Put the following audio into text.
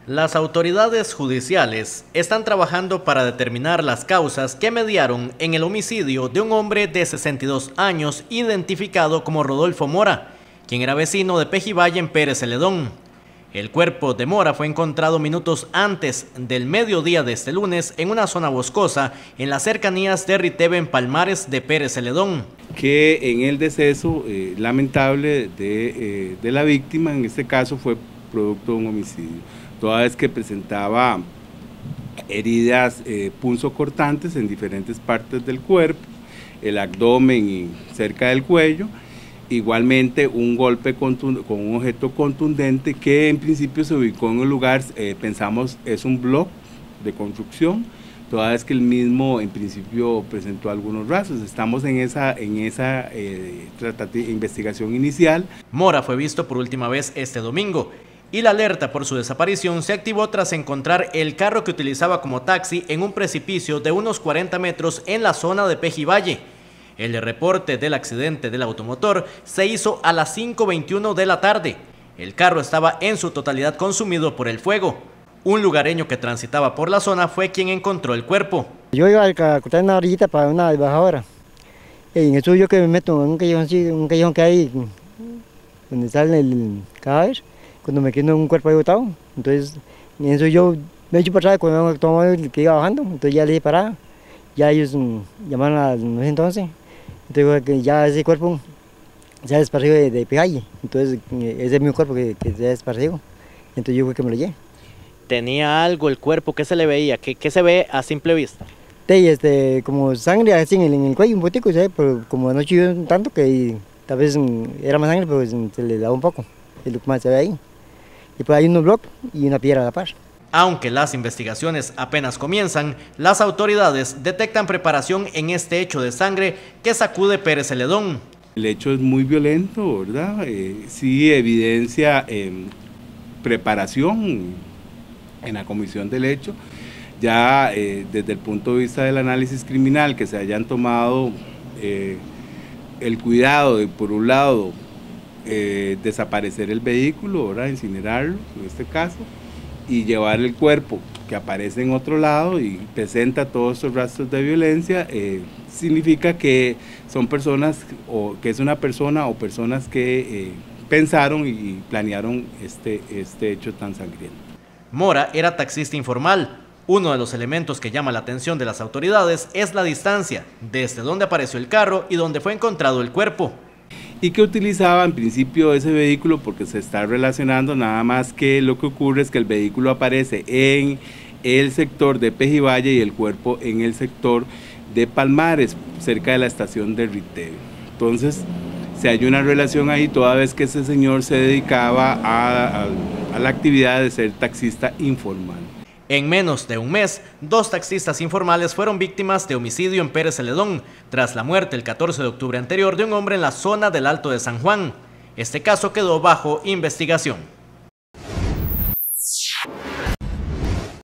Las autoridades judiciales están trabajando para determinar las causas que mediaron en el homicidio de un hombre de 62 años identificado como Rodolfo Mora, quien era vecino de Pejivalle en Pérez Celedón. El cuerpo de Mora fue encontrado minutos antes del mediodía de este lunes en una zona boscosa en las cercanías de Riteve, en Palmares de Pérez Celedón. Que en el deceso lamentable de la víctima, en este caso fue producto de un homicidio, toda vez que presentaba heridas punzocortantes en diferentes partes del cuerpo, el abdomen y cerca del cuello. Igualmente un golpe con un objeto contundente que en principio se ubicó en un lugar, pensamos es un bloque de construcción, toda vez que el mismo en principio presentó algunos rasgos. Estamos en esa investigación inicial. Mora fue visto por última vez este domingo y la alerta por su desaparición se activó tras encontrar el carro que utilizaba como taxi en un precipicio de unos 40 metros en la zona de Pejivalle. El reporte del accidente del automotor se hizo a las 5:21 de la tarde. El carro estaba en su totalidad consumido por el fuego. Un lugareño que transitaba por la zona fue quien encontró el cuerpo. Yo iba a cortar una orillita para una bajadora. Y en eso yo que me meto en un callejón que hay donde sale el cadáver, cuando me quedo un cuerpo ahí botado. Entonces, en eso yo me echo para atrás con un automóvil que iba bajando. Entonces ya le dije para. Ya ellos llamaron a los 911. Entonces que ya ese cuerpo se ha desparcido de Pejivalle. Entonces ese es mi cuerpo que se ha desparcido. Entonces yo fui que me lo llevé. ¿Tenía algo el cuerpo? ¿Qué se le veía? ¿Qué se ve a simple vista? Como sangre así en el cuello un poquito, ¿sabes? Pero como anoche llovió tanto que tal vez era más sangre, pero se le daba un poco. Es lo que más se ve ahí. Y pues hay unos bloques y una piedra a la par. Aunque las investigaciones apenas comienzan, las autoridades detectan preparación en este hecho de sangre que sacude Pérez Celedón. El hecho es muy violento, ¿verdad? Sí evidencia preparación en la comisión del hecho. Ya desde el punto de vista del análisis criminal, que se hayan tomado el cuidado de, por un lado, desaparecer el vehículo, ¿verdad? Incinerarlo, en este caso, y llevar el cuerpo que aparece en otro lado y presenta todos estos rastros de violencia, significa que son personas, o que es una persona o personas que pensaron y planearon este hecho tan sangriento. Mora era taxista informal. Uno de los elementos que llama la atención de las autoridades es la distancia desde donde apareció el carro y donde fue encontrado el cuerpo. Y que utilizaba en principio ese vehículo porque se está relacionando, nada más que lo que ocurre es que el vehículo aparece en el sector de Pejivalle y el cuerpo en el sector de Palmares, cerca de la estación de Riteve. Entonces se hay una relación ahí toda vez que ese señor se dedicaba a la actividad de ser taxista informal. En menos de un mes, 2 taxistas informales fueron víctimas de homicidio en Pérez Celedón, tras la muerte el 14 de octubre anterior de un hombre en la zona del Alto de San Juan. Este caso quedó bajo investigación.